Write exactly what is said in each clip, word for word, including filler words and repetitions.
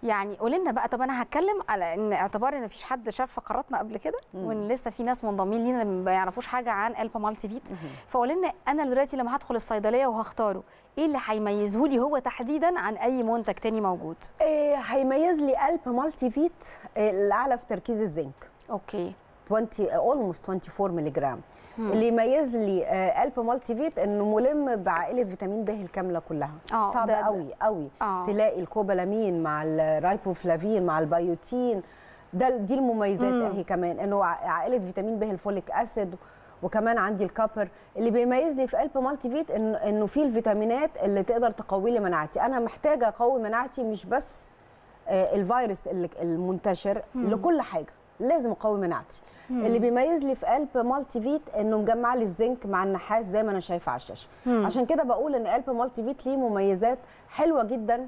يعني قولي لنا بقى. طب انا هتكلم على ان اعتبار ان مفيش حد شاف فقراتنا قبل كده وان لسه في ناس منضمين لينا ما يعرفوش حاجه عن البا مالتي فيت، فقولي لنا انا دلوقتي لما هدخل الصيدليه وهختاره ايه اللي هيميزه لي هو تحديدا عن اي منتج تاني موجود؟ إيه هيميز لي البا مالتي فيت الاعلى في تركيز الزنك. اوكي. عشرين almost أربعة وعشرين مللي جرام. اللي يميز لي البا مالتي فيت انه ملم بعائله فيتامين ب الكامله كلها. صعب قوي قوي آه. تلاقي الكوبالامين مع الرايبوفلافين مع البيوتين، ده دي المميزات اهي. كمان انه عائله فيتامين ب الفوليك اسيد، وكمان عندي الكابر. اللي بيميز لي في البا مالتي فيت انه انه في الفيتامينات اللي تقدر تقوي لي مناعتي. انا محتاجه اقوي مناعتي، مش بس الفيروس المنتشر، مم. لكل حاجه لازم اقوي مناعتي. مم. اللي بيميز لي في البا مالتي فيت انه مجمع لي الزنك مع النحاس زي ما انا شايفه على الشاشه. مم. عشان كده بقول ان البا مالتي فيت ليه مميزات حلوه جدا،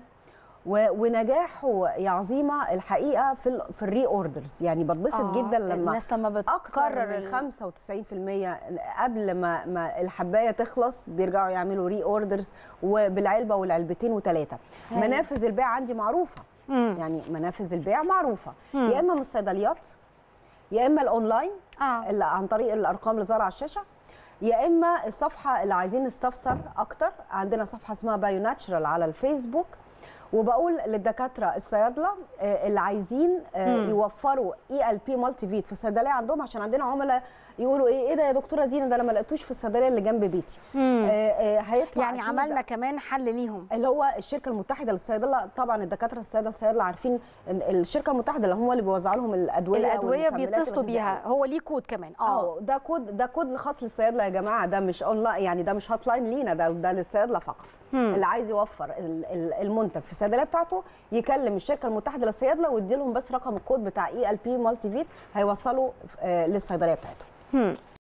ونجاحه يا عظيمه الحقيقه في في الري اوردرز. يعني بتبسط آه. جدا لما الناس لما بتكرر من خمسة وتسعين في المية قبل ما ما الحبايه تخلص بيرجعوا يعملوا ري اوردرز، وبالعلبه والعلبتين وثلاثه. منافذ البيع عندي معروفه. مم. يعني منافذ البيع معروفه، مم. يا اما من الصيدليات، يا اما الاونلاين آه. اللي عن طريق الارقام اللي ظاهره على الشاشه، يا اما الصفحه اللي عايزين نستفسر اكتر عندنا صفحه اسمها بايو ناتشرال على الفيسبوك. وبقول للدكاتره الصيادله اللي عايزين يوفروا اي ال بي مالتي فيت في الصيدليه عندهم، عشان عندنا عملاء يقولوا ايه ايه ده يا دكتوره دينا، ده انا ما لقيتوش في الصيدليه اللي جنب بيتي. آه آه هيطلع يعني عملنا كمان حل ليهم، اللي هو الشركه المتحده للصيدله. طبعا الدكاتره الصيادله الصيادله عارفين ان الشركه المتحده اللي هم اللي بيوزعوا لهم الادويه الادويه بيتصلوا بيها، هو ليه كود كمان. اه ده كود ده كود خاص للصيادله يا جماعه، ده مش اونلاين، يعني ده مش هوت لاين لينا، ده ده للصيادله فقط. مم. اللي عايز يوفر المنتج في الصيدليه بتاعته يكلم الشركه المتحده للصيادله ويدي لهم بس رقم الكود بتاع اي ال بي مالتي فيت، هيوصلوا للصيدليه بتاعته.